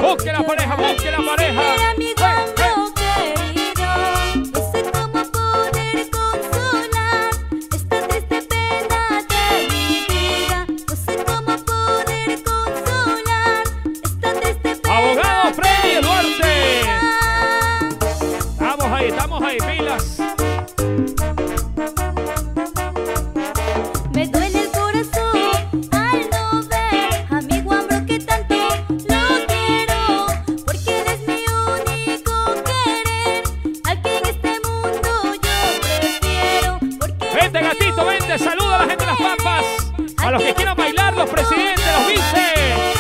Busque la pareja, busque la pareja. Estamos ahí, pilas. Me duele el corazón al no ver a mi Juanbro que tanto lo quiero, porque eres mi único querer, al que en este mundo yo prefiero. Vente, gatito, vente, saluda a la gente de las Pampas, a los que quieran bailar, los presidentes, los vices.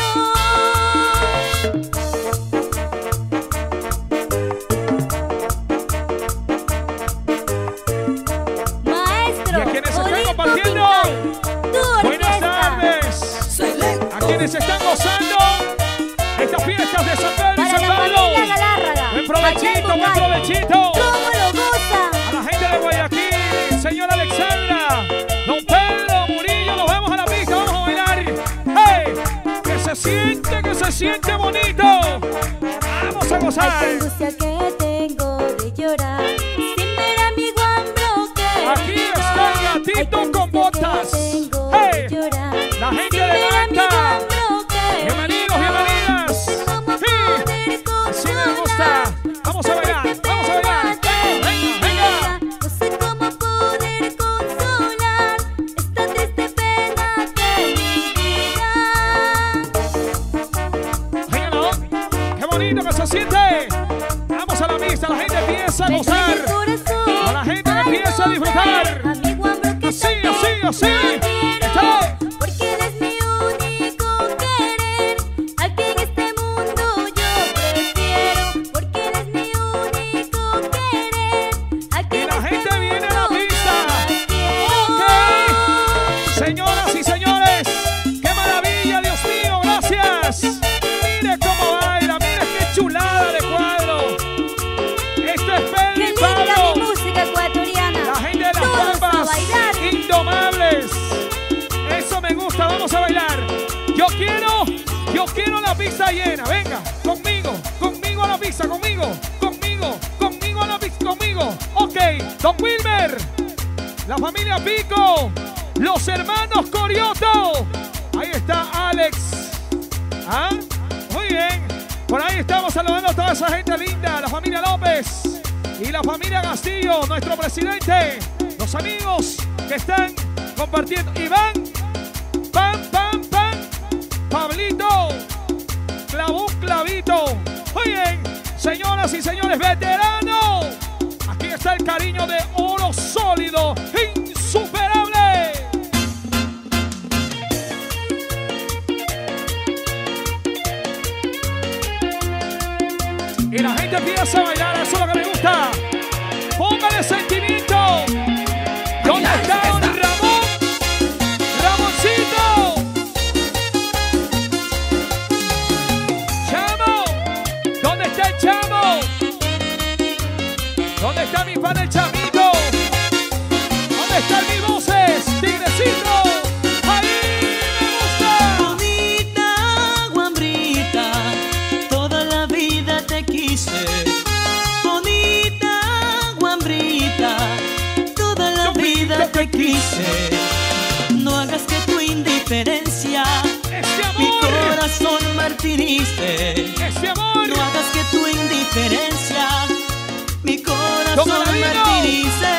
Se están gozando estas fiestas de San Pedro y San Pablo. Buen provechito, buen provechito. ¿Cómo lo goza? A la gente de Guayaquil, señora Alexandra, don Pedro Murillo, nos vamos a la pista, vamos a bailar. ¡Hey! Que se siente bonito. Vamos a gozar. Ay, qué angustia que tengo de llorar sin ver a mi Juanbro que aquí está el gatito con botas. ¡Hey! La gente de Manta. Bienvenidos, bienvenidas. Sí, así me gusta. Vamos a bailar, vamos a bailar. Venga, venga. No sé cómo poder consolar esta triste pena de mi vida. Venga, ¿no? Qué bonito que se siente. Vamos a la pista, la gente empieza a gozar. A la gente empieza a disfrutar. Así, así, así. Porque eres mi único querer, al que en este mundo yo prefiero. Porque eres mi único querer, al que y la gente viene a la pista. Ok. Señoras y señores, qué maravilla, Dios mío, gracias. Mire cómo baila, mire qué chulada de cuadro. Esto es Pedro y Pablo. Mi música ecuatoriana. La gente de las Pampas, indomables. Eso me gusta, vamos a bailar. Yo quiero la pista llena. Venga, conmigo a la pista, conmigo a la pista, conmigo. Ok, don Wilmer, la familia Pico, los hermanos Corioto. Ahí está Alex. ¿Ah? Muy bien. Por ahí estamos saludando a toda esa gente linda, la familia López y la familia Castillo, nuestro presidente, los amigos que están compartiendo. Iván, pam, pam, pam, Pablito, clavó un clavito. Muy bien, señoras y señores, veteranos. Aquí está el cariño de oro sólido, insuperable. Y la gente empieza a bailar, eso es lo que me gusta. Póngale sentimiento. ¿Dónde está don Ramón? ¡Ramoncito! ¡Chamo! ¿Dónde está el chamo? ¿Dónde está mi pan el chamito? ¿Dónde están mis voces? ¡Tigrecito! ¡Ahí me gusta! Bonita Juanbrita, toda la vida te quise. Bonita Juanbrita, toda la vida te quise. No hagas que tu indiferencia mi corazón martirice. No hagas que tu indiferencia mi corazón martirice.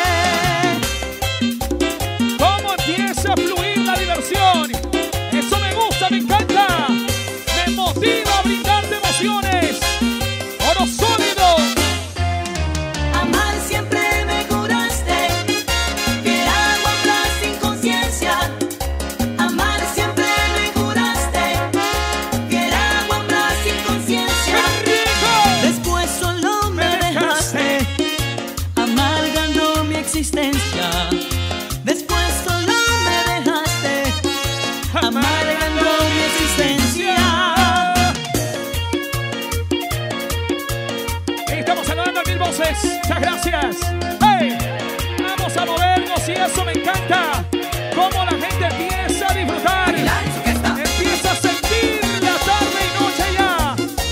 ¿Cómo empieza a fluir la diversión? Eso me gusta, me encanta. Me motiva a brindarte emociones. Oro sólido. Amar siempre me juraste que era agua blanca sin conciencia. Amar siempre me juraste que era agua blanca sin conciencia. Después solo me dejaste amargando mi existencia. Después solo me dejaste amargando mi existencia. Estamos saludando a mil voces. Muchas gracias. ¡Hey! Vamos a movernos y eso me encanta. Cómo la gente empieza a disfrutar. Empieza a sentir la tarde y noche ya.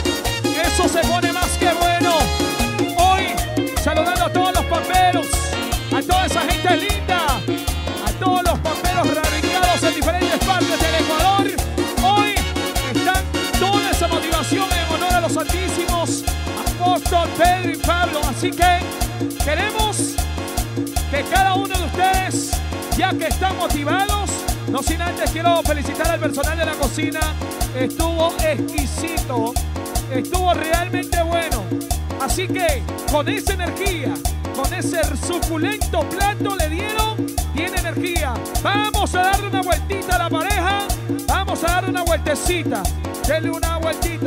Víctor, Pedro y Pablo. Así que queremos que cada uno de ustedes, ya que están motivados, no sin antes quiero felicitar al personal de la cocina. Estuvo exquisito, estuvo realmente bueno. Así que con esa energía, con ese suculento plato le dieron, tiene energía. Vamos a darle una vueltita a la pareja, vamos a darle una vueltecita. Dele una vueltita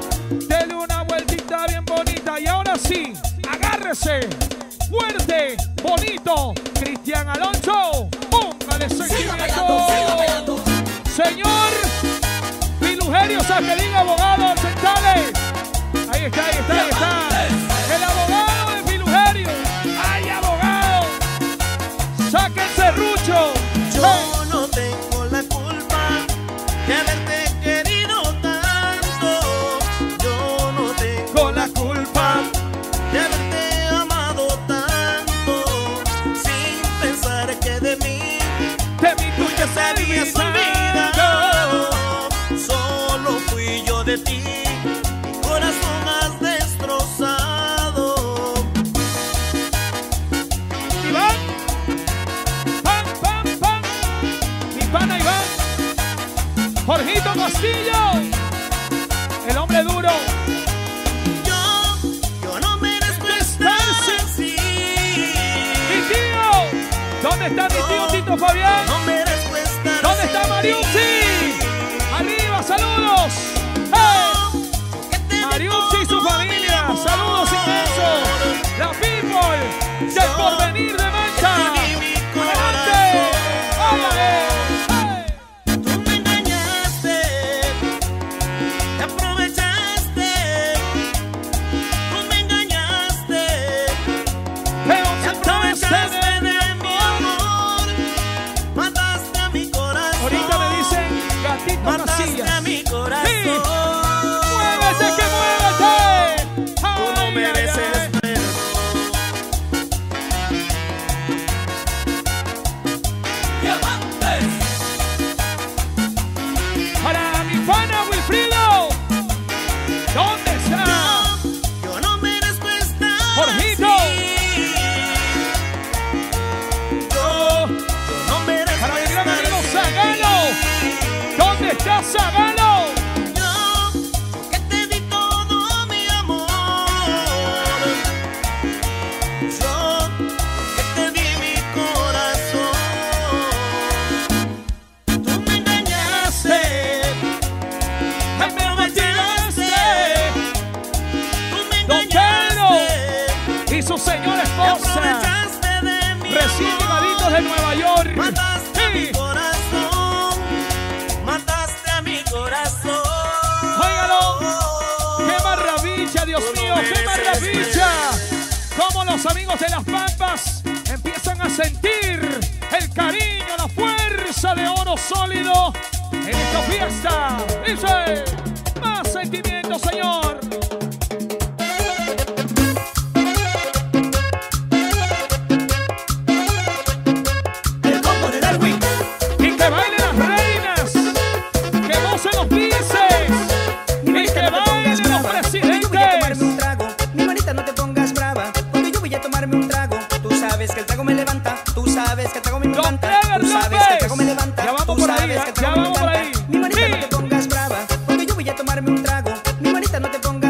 bien bonita. Y ahora sí, agárrese, fuerte, bonito. Cristian Alonso, póngale sentimiento. Señor Filugerio Saquelín, abogado, sentale. Ahí está. El abogado de Filugerio. ¡Ay, abogado! ¡Saque el serrucho! Yo no tengo la culpa de haberte querido tanto. Yo no tengo la culpa de haberte amado tanto. Sin pensar que de mí tú ya te habías olvidado. Solo fui yo de ti. Corazón has destrozado. Iván, pam. Mi pana Iván. Jorgito Castillo, el hombre duro. Yo no merezco estar así. Mi tío, ¿dónde está mi tío Tito Fabián? No merezco estar ¿Dónde así. está Mariucci? Arriba, saludos. ¡Hey! Mariucci y su familia, saludos inmensos. La people del porvenir de Mancha. ¡Adelante! ¡Órale! Tú me engañaste, te aprovechaste. Tú me engañaste, te aprovechaste de mi amor. Mataste a mi corazón. Ahorita me dicen Gatito Mataste a Casillas. mi corazón. Sí. ¡Muévete, que muévete! Tú no mereces perdón. Para mi pana Wilfrido, ¿dónde está? Yo no merezco estar Jorgito. así. Yo no merezco Para mi gran estar amigo así. Zagalo, ¿dónde está Zagalo? Yo que te di todo mi amor. Yo que te di mi corazón. Tú me engañaste, ¡Me aprovechaste! tú me Don engañaste. Y su señora Te esposa, aprovechaste de mi recién amor. llegaditos de Nueva York. Mataste a mi Sí. corazón. Mataste a mi corazón. Óigalo. ¡Qué maravilla, Dios mío! ¡Qué maravilla! Cómo los amigos de las Pampas empiezan a sentir el cariño, la fuerza de oro sólido en esta fiesta. Dice, más sentimiento, señor. El combo de Darwin. Y que bailen las reinas, que gocen los bíceps, y que bailen los presidentes. Un trago, mi manita, no te pongas brava. Cuando yo voy a tomarme un trago, tú sabes que el trago me levanta. Tú sabes que el trago me Don levanta. Clever Tú sabes que el trago me López. levanta. Ya vamos Tú por ahí, sabes ya que el trago me vamos por levanta. ahí. Mi manita, Sí. no te pongas brava. Cuando yo voy a tomarme un trago, mi manita, no te pongas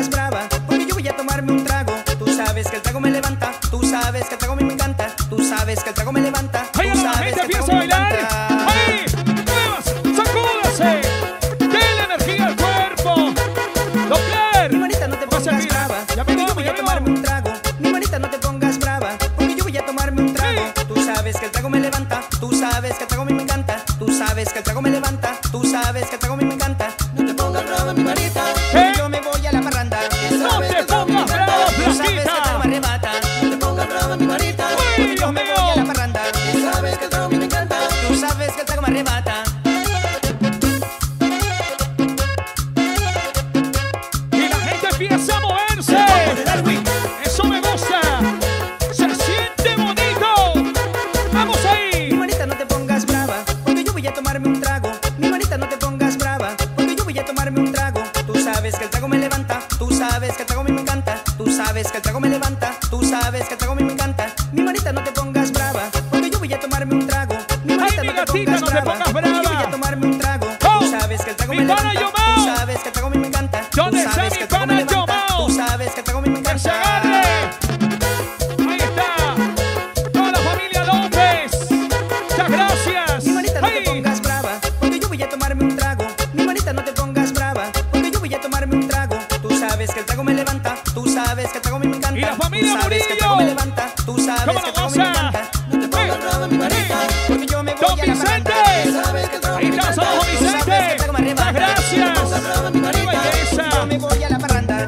levanta, tú sabes que el trago a mí me encanta, tú sabes que el trago me levanta, tú sabes que el trago a mí me encanta. Mi manita, no te pongas brava, porque yo voy a tomarme un trago. Mi manita, Ay, mi no te gatita, pongas no te pongas porque yo voy brava. a tomarme un trago. Oh, Tú sabes que el trago mi me pana levanta, Yomao. tú sabes que el trago a mí me encanta, tú ¿Dónde está sabes mi que el trago me pana levanta, Yomao? tú sabes que el trago a mí me ¡Que se encanta. agarre! Ahí está. Toda la familia López. Muchas gracias. Mi manita, no te Ay. pongas brava, porque yo voy a tomarme un trago. Mi manita, no te pongas brava, porque yo voy a tomarme un trago. Tú sabes que el trago me levanta, tú sabes que el trago a mí me encanta. Y la familia tú sabes que el trago Murillo. me levanta, tú sabes ¿Cómo que la el trago a mí me goza? encanta. No te pongas brava, mi manita, porque yo me voy Don a la Vicente. parranda. Tú sabes que el trago Ahí me está, encanta, saludos, tú sabes que el Vicente. trago me Muchas arrebata. gracias. No te pongas brava, mi ¡Qué manita, belleza! yo me voy a la parranda.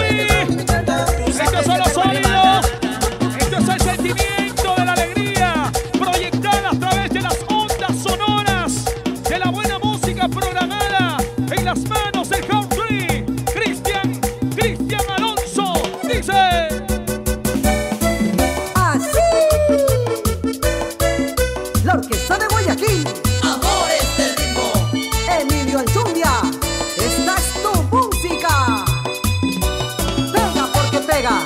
Estos son los sonidos. Esto es el sentimiento de la alegría proyectada a través de las ondas sonoras de la buena música programada en las manos del country. Cristian Alonso dice. Así. La orquesta de Guayaquil, Amores del ritmo. Emilio Anchundia. Esta es tu música. Pega porque pega.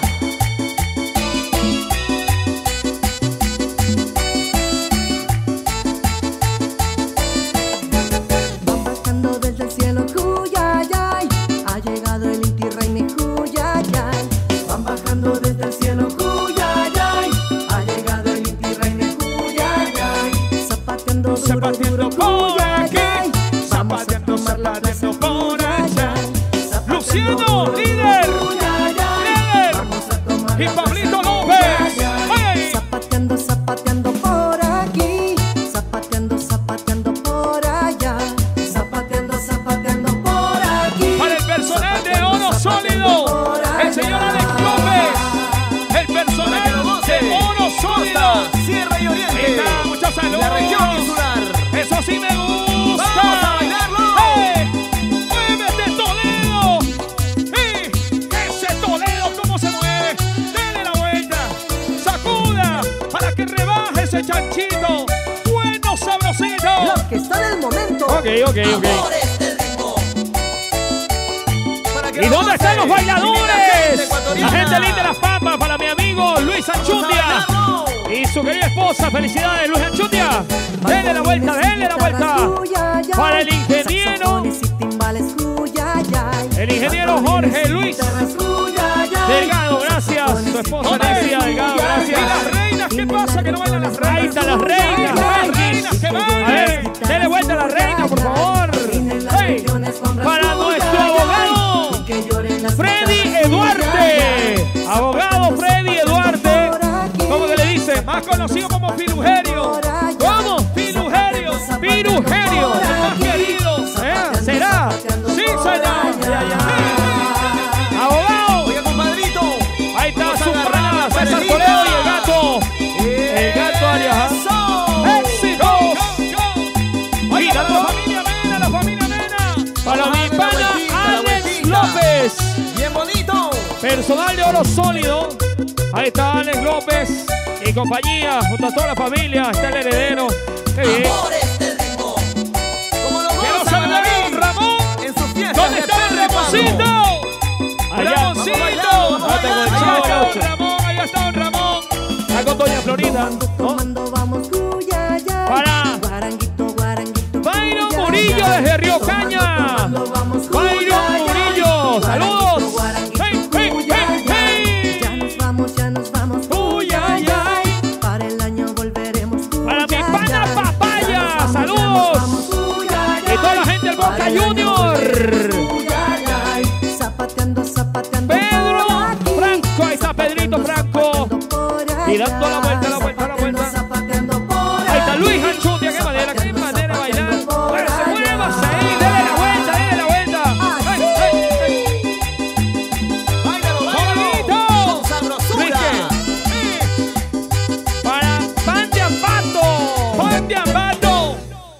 Van bajando desde el cielo, cuyayay. Ha llegado el Inti Raymi, cuyayay. Van bajando desde el cielo, cuyayay. Ha llegado el Inti Raymi, cuyayay. Zapateando duro, Zapateando duro, por aquí, cuyayay. Vamos a zapateando, tomar la plaza, zapateando por allá. Zapateando Luciano, duro, líder. cuyayay. Líder. Vamos a tomar Y la Pablito plaza, López. cuyayay. ¡Ay! Zapateando, zapateando por aquí, zapateando, zapateando por allá, zapateando, zapateando por aquí. Para el personal de Oro Zapateando Sólido, por el allá. señor Alex López, el personal de Oro Sólido. Sierra y Ahí Oriente. está, mucha salud. La región insular. Eso sí me gusta. ¡Vamos a bailarlo! ¡Hey! ¡Muévete, Toledo! ¡Sí! ¡Ese Toledo cómo se mueve! ¡Dele la vuelta! ¡Sacuda! Para que rebaje ese chanchito. ¡Bueno, sabrosito! La orquesta del momento. Ok. Amores del ritmo. Para que ¿Y lo dónde están los goce. bailadores? Gente La ecuatoriana. gente linda de Las Pampas, para mi amigo Luis Anchundia ¡Vamos! y su querida esposa. Felicidades, Luis Anchundia. Denle la vuelta, denle la vuelta. Para el ingeniero, el ingeniero Jorge Luis Delgado, gracias. Su esposa Hombre. Alexia Delgado, ¿Y las gracias. reinas? ¿Qué pasa que no bailan las reinas? Ahí están las reinas, Las Marquis. reinas que A ver, bailen. dele vuelta a la reina, por favor. Hey, para nuestro abogado, Freddy Eduarte. Abogado Freddy Eduarte. ¿Cómo que le dicen? Más conocido como Filugerio. ¿Cómo? Filugerio. Filugerio. El más querido. ¿Será? Sí, señor. Abogado. Oiga, compadrito. Ahí está Vamos a su agarrar pana, la César parejita. Toledo y el gato. El gato Arias. ¡Eso! ¡Éxito! Oye, Mira, para la familia Mena, la familia Mena. Para mi Dale la pana vueltita, la Alex vueltita. López. Bien bonito. Personal de Oro Sólido. Ahí está Alex López y compañía, junto a toda la familia. Está el heredero. Qué bien. Amores del ritmo. Como lo Quiero goza saber, David Ramón. en sus fiestas ¿Dónde de está el perro Ramoncito? Allá. Ramoncito. Vamos a bailar, Ahí vamos a está bailar. don Ramón, ahí está don Ramón. Está con Doña Florinda. ¿No? Para Byron Murillo desde Río Caña. Byron Murillo. Saludos. Hey, hey, hey, hey. Ya nos vamos, Uy, ay, ay. para el año volveremos. Para mi pana Papaya. Saludos. Y toda la gente del Boca Junior. Zapateando, zapateando. Pedro Franco. Ahí está Pedrito Franco. Y dando la vuelta, la vuelta, la vuelta.